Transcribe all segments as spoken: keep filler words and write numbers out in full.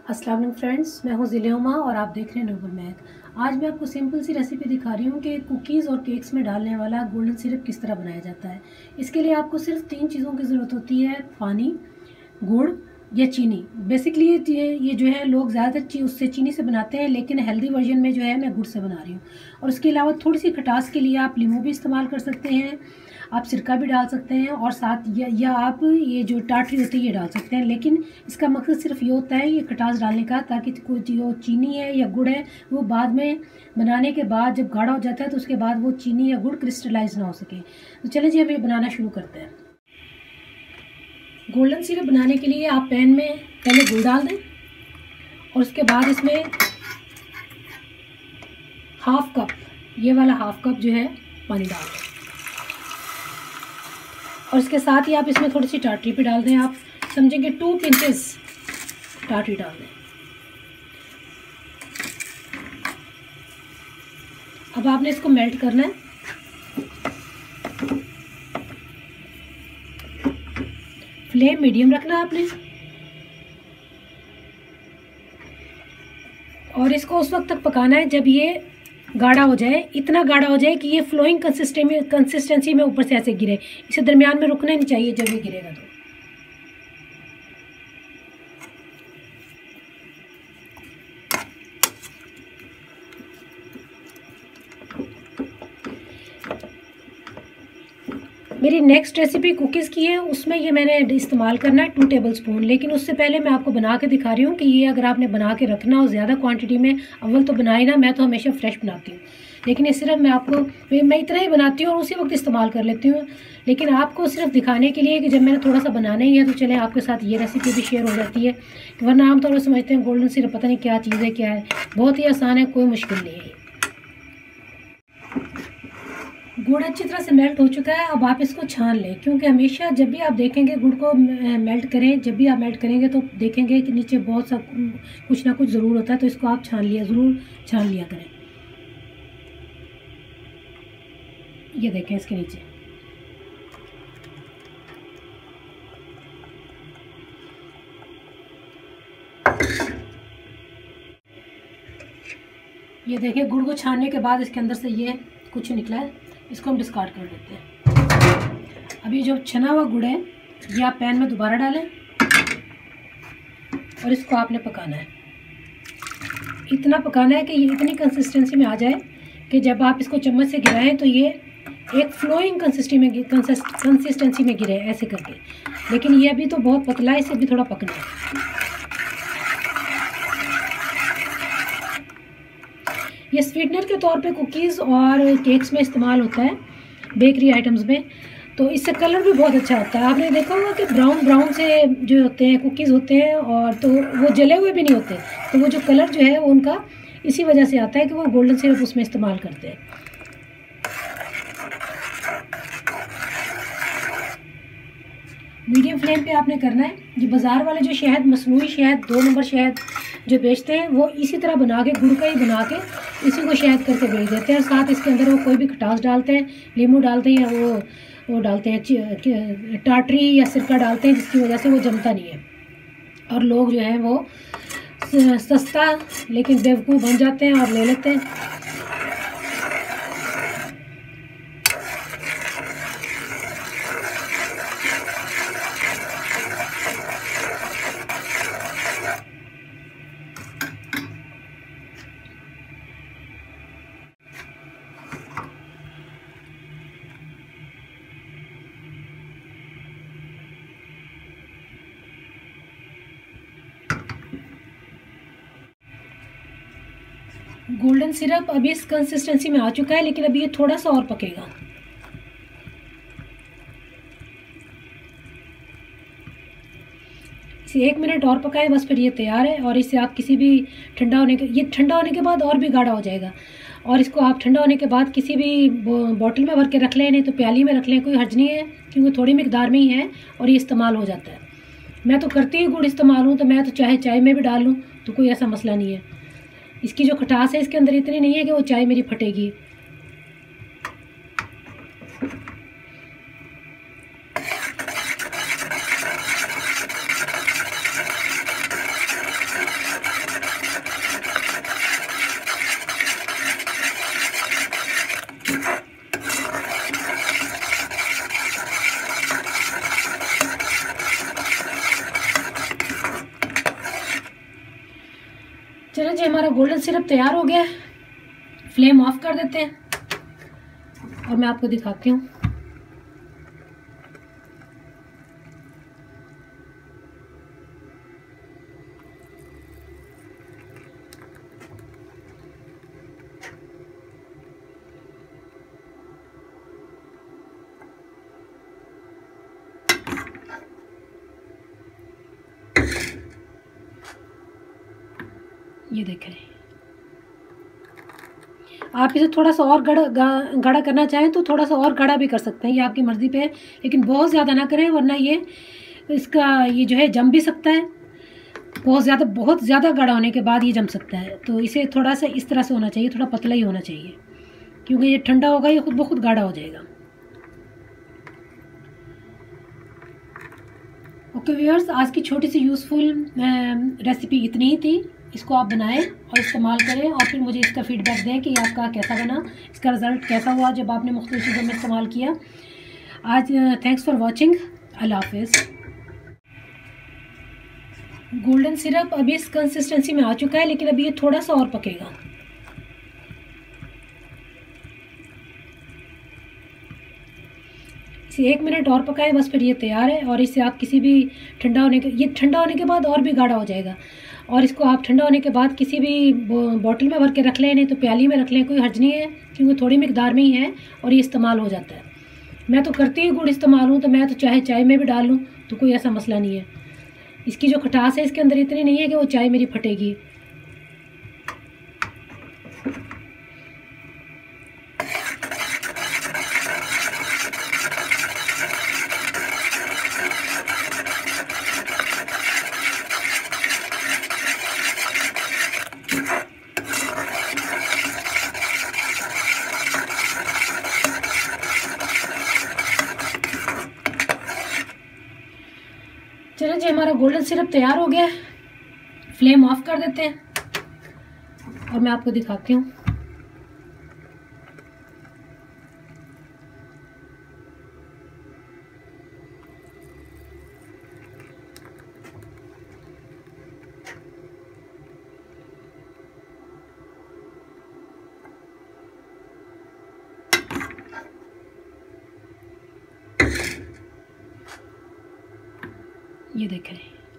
अस्सलाम वालेकुम फ्रेंड्स, मैं हूँ ज़िलेमा और आप देख रहे हैं नोबल मैक। आज मैं आपको सिंपल सी रेसिपी दिखा रही हूँ कि कुकीज़ और केक्स में डालने वाला गोल्डन सिरप किस तरह बनाया जाता है। इसके लिए आपको सिर्फ तीन चीज़ों की ज़रूरत होती है, पानी, गुड़ या चीनी। बेसिकली ये ये जो है लोग ज़्यादातर ची, उससे चीनी से बनाते हैं, लेकिन हेल्दी वर्जन में जो है मैं गुड़ से बना रही हूँ। और उसके अलावा थोड़ी सी खटास के लिए आप लीमू भी इस्तेमाल कर सकते हैं, आप सिरका भी डाल सकते हैं और साथ या, या आप ये जो टाटरी होती है ये डाल सकते हैं। लेकिन इसका मकसद सिर्फ ये होता है ये खटास डालने का, ताकि कोई जो चीनी है या गुड़ है वो बाद में बनाने के बाद जब गाढ़ा हो जाता है तो उसके बाद वो चीनी या गुड़ क्रिस्टलाइज ना हो सके। तो चलिए जी, अब ये बनाना शुरू करते हैं। गोल्डन सिरप बनाने के लिए आप पैन में पहले गुड़ डाल दें और उसके बाद इसमें हाफ कप, ये वाला हाफ कप जो है पानी डाल दें और इसके साथ ही आप इसमें थोड़ी सी टाटरी भी डाल दें। आप समझेंगे टू पिंचेस टाटरी डाल दें। अब आपने इसको मेल्ट करना है। फ्लेम मीडियम रखना है आपने और इसको उस वक्त तक पकाना है जब ये गाढ़ा हो जाए, इतना गाढ़ा हो जाए कि ये फ्लोइंग कंसिस्टेंसी कंसिस्टेंसी में ऊपर से ऐसे गिरे। इसे दरमियान में रुकना नहीं चाहिए जब ये गिरेगा तो। मेरी नेक्स्ट रेसिपी कुकीज़ की है, उसमें ये मैंने इस्तेमाल करना है टू टेबल स्पून। लेकिन उससे पहले मैं आपको बना के दिखा रही हूँ कि ये अगर आपने बना के रखना हो ज़्यादा क्वांटिटी में, अव्वल तो बनाए ना, मैं तो हमेशा फ्रेश बनाती हूँ, लेकिन ये सिर्फ मैं आपको मैं इतना ही बनाती हूँ और उसी वक्त इस्तेमाल कर लेती हूँ। लेकिन आपको सिर्फ दिखाने के लिए कि जब मैंने थोड़ा सा बनाना ही है तो चले आपके साथ ये रेसिपी भी शेयर हो जाती है। वरना आमतौर पर समझते हैं गोल्डन सिरप पता नहीं क्या चीज़ है, क्या है। बहुत ही आसान है, कोई मुश्किल नहीं है। गुड़ अच्छी तरह से मेल्ट हो चुका है। अब आप इसको छान लें, क्योंकि हमेशा जब भी आप देखेंगे गुड़ को मेल्ट करें, जब भी आप मेल्ट करेंगे तो देखेंगे कि नीचे बहुत सा कुछ ना कुछ ज़रूर होता है, तो इसको आप छान लिया ज़रूर छान लिया करें। ये देखें इसके नीचे। ये देखिए गुड़ को छानने के बाद इसके अंदर से ये कुछ निकला है, इसको हम डिस्कार्ड कर देते हैं। अब ये जो छना हुआ गुड़ है ये आप पैन में दोबारा डालें और इसको आपने पकाना है। इतना पकाना है कि ये इतनी कंसिस्टेंसी में आ जाए कि जब आप इसको चम्मच से गिराएं तो ये एक फ्लोइंग कंसिस्टेंसी में कंसिस्टेंसी में गिरे, ऐसे करके। लेकिन ये अभी तो बहुत पतला है, इसे भी थोड़ा पकना है। ये स्वीटनर के तौर पे कुकीज़ और केक्स में इस्तेमाल होता है, बेकरी आइटम्स में। तो इससे कलर भी बहुत अच्छा होता है। आपने देखा होगा कि ब्राउन ब्राउन से जो होते हैं कुकीज़ होते हैं, और तो वो जले हुए भी नहीं होते, तो वो जो कलर जो है वो उनका इसी वजह से आता है कि वो गोल्डन सिरप उसमें इस्तेमाल करते हैं। मीडियम फ्लेम पे आपने करना है। ये बाज़ार वाले जो शहद, मसनूई शहद, दो नंबर शहद जो बेचते हैं, वो इसी तरह बना के, गुड़ का ही बना के इसी को शहद करके बेच देते हैं। साथ इसके अंदर वो कोई भी खटास डालते हैं, नींबू डालते हैं, या वो वो डालते हैं टाटरी या सिरका डालते हैं, जिसकी वजह से वो जमता नहीं है। और लोग जो है वो सस्ता लेकिन बेवकूफ़ बन जाते हैं और ले लेते हैं। गोल्डन सिरप अभी इस कंसिस्टेंसी में आ चुका है, लेकिन अभी ये थोड़ा सा और पकेगा। इसे एक मिनट और पकाएं बस, फिर ये तैयार है। और इसे आप किसी भी ठंडा होने के ये ठंडा होने के बाद और भी गाढ़ा हो जाएगा। और इसको आप ठंडा होने के बाद किसी भी बॉटल में भर के रख लें, नहीं तो प्याली में रख लें, कोई हर्ज नहीं है, क्योंकि थोड़ी मिकदार में ही है और ये इस्तेमाल हो जाता है। मैं तो करती ही गुड़ इस्तेमाल हूँ, तो मैं तो चाहे चाय में भी डाल लूँ तो कोई ऐसा मसला नहीं है। इसकी जो खटास है इसके अंदर इतनी नहीं है कि वो चाय मेरी फटेगी। चलो जी, हमारा गोल्डन सिरप तैयार हो गया है। फ्लेम ऑफ कर देते हैं और मैं आपको दिखाती हूँ। ये देखें, आप इसे थोड़ा सा और गड़ा गाढ़ा करना चाहें तो थोड़ा सा और गाढ़ा भी कर सकते हैं, ये आपकी मर्ज़ी पे है, लेकिन बहुत ज़्यादा ना करें वरना ये इसका ये जो है जम भी सकता है। बहुत ज़्यादा बहुत ज़्यादा गाढ़ा होने के बाद ये जम सकता है, तो इसे थोड़ा सा इस तरह से होना चाहिए, थोड़ा पतला ही होना चाहिए, क्योंकि ये ठंडा होगा ये खुद ब खुद गाढ़ा हो जाएगा। ओके व्यूअर्स, आज की छोटी सी यूज़फुल रेसिपी इतनी ही थी। इसको आप बनाएं और इस्तेमाल करें और फिर मुझे इसका फीडबैक दें कि आपका कैसा बना, इसका रिज़ल्ट कैसा हुआ जब आपने मुख्तलिफ चीज़ों में इस्तेमाल किया। आज थैंक्स फॉर वॉचिंग, अल्लाह हाफिज़। गोल्डन सिरप अभी इस कंसिस्टेंसी में आ चुका है, लेकिन अभी ये थोड़ा सा और पकेगा। इसे एक मिनट और पकाएं बस, फिर ये तैयार है। और इसे आप किसी भी ठंडा होने के ये ठंडा होने के बाद और भी गाढ़ा हो जाएगा, और इसको आप ठंडा होने के बाद किसी भी बॉटल में भर के रख लें, नहीं तो प्याली में रख लें, कोई हर्ज नहीं है, क्योंकि थोड़ी मिकदार में ही है और ये इस्तेमाल हो जाता है। मैं तो करती ही गुड़ इस्तेमाल हूँ, तो मैं तो चाहे चाय में भी डाल लूँ तो कोई ऐसा मसला नहीं है। इसकी जो खटास है इसके अंदर इतनी नहीं है कि वो चाय मेरी फटेगी। चलो जी, हमारा गोल्डन सिरप तैयार हो गया है। फ्लेम ऑफ कर देते हैं और मैं आपको दिखाती हूँ। ये देखें,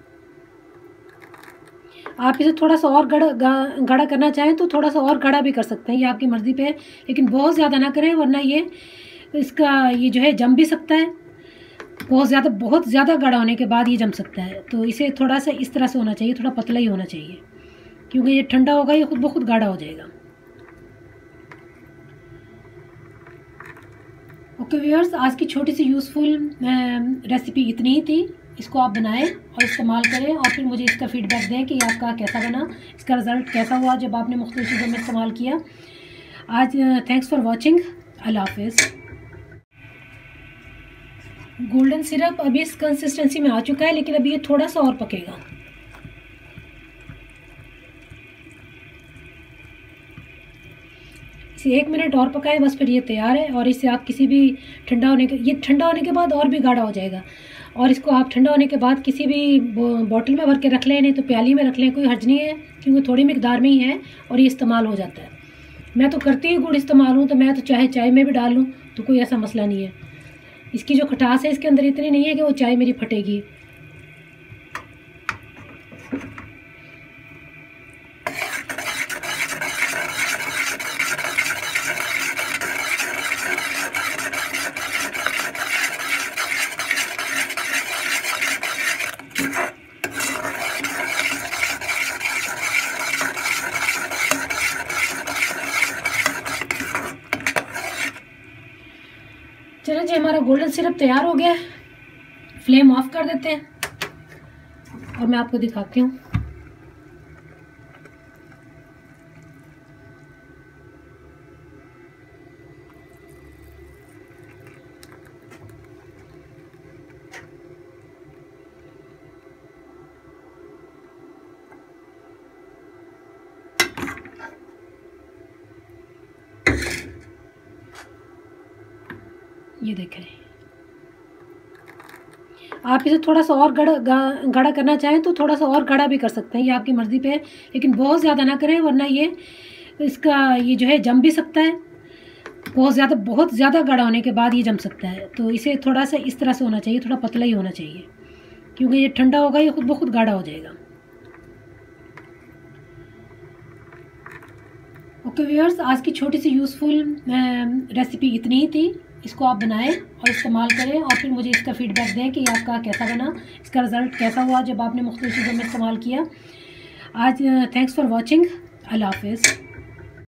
आप इसे थोड़ा सा और गड़ा गाढ़ा करना चाहें तो थोड़ा सा और गाढ़ा भी कर सकते हैं, ये आपकी मर्ज़ी पे है, लेकिन बहुत ज़्यादा ना करें वरना ये इसका ये जो है जम भी सकता है। बहुत ज़्यादा बहुत ज़्यादा गाढ़ा होने के बाद ये जम सकता है, तो इसे थोड़ा सा इस तरह से होना चाहिए, थोड़ा पतला ही होना चाहिए, क्योंकि ये ठंडा होगा ये खुद ब खुद गाढ़ा हो जाएगा। ओके व्यूअर्स, आज की छोटी सी यूज़फुल रेसिपी इतनी ही थी। इसको आप बनाएं और इस्तेमाल करें और फिर मुझे इसका फीडबैक दें कि आपका कैसा बना, इसका रिज़ल्ट कैसा हुआ जब आपने मुख्तलिफ चीज़ों में इस्तेमाल किया। आज थैंक्स फॉर वॉचिंग, अल्लाह हाफिज़। गोल्डन सिरप अभी इस कंसिस्टेंसी में आ चुका है, लेकिन अभी ये थोड़ा सा और पकेगा। इसे एक मिनट और पकाएं बस, फिर ये तैयार है। और इसे आप किसी भी ठंडा होने के ये ठंडा होने के बाद और भी गाढ़ा हो जाएगा, और इसको आप ठंडा होने के बाद किसी भी बॉटल में भर के रख लें, नहीं तो प्याली में रख लें, कोई हर्ज नहीं है, क्योंकि थोड़ी मिकदार में ही है और ये इस्तेमाल हो जाता है। मैं तो करती ही गुड़ इस्तेमाल हूँ, तो मैं तो चाहे चाय में भी डाल लूँ तो कोई ऐसा मसला नहीं है। इसकी जो खटास है इसके अंदर इतनी नहीं है कि वो चाय मेरी फटेगी। चलो जी, हमारा गोल्डन सिरप तैयार हो गया है। फ्लेम ऑफ कर देते हैं और मैं आपको दिखाती हूँ। ये देखें, आप इसे थोड़ा सा और गड़ा गाढ़ा करना चाहें तो थोड़ा सा और गाढ़ा भी कर सकते हैं, ये आपकी मर्ज़ी पे है, लेकिन बहुत ज़्यादा ना करें वरना ये इसका ये जो है जम भी सकता है। बहुत ज़्यादा बहुत ज़्यादा गाढ़ा होने के बाद ये जम सकता है, तो इसे थोड़ा सा इस तरह से होना चाहिए, थोड़ा पतला ही होना चाहिए, क्योंकि ये ठंडा होगा ये खुद ब खुद गाढ़ा हो जाएगा। ओके व्यूअर्स, आज की छोटी सी यूज़फुल रेसिपी इतनी ही थी। इसको आप बनाएं और इस्तेमाल करें और फिर मुझे इसका फीडबैक दें कि आपका कैसा बना, इसका रिज़ल्ट कैसा हुआ जब आपने मुख्तलिफ चीज़ों में इस्तेमाल किया। आज थैंक्स फॉर वॉचिंग। अल्लाह हाफ़िज़।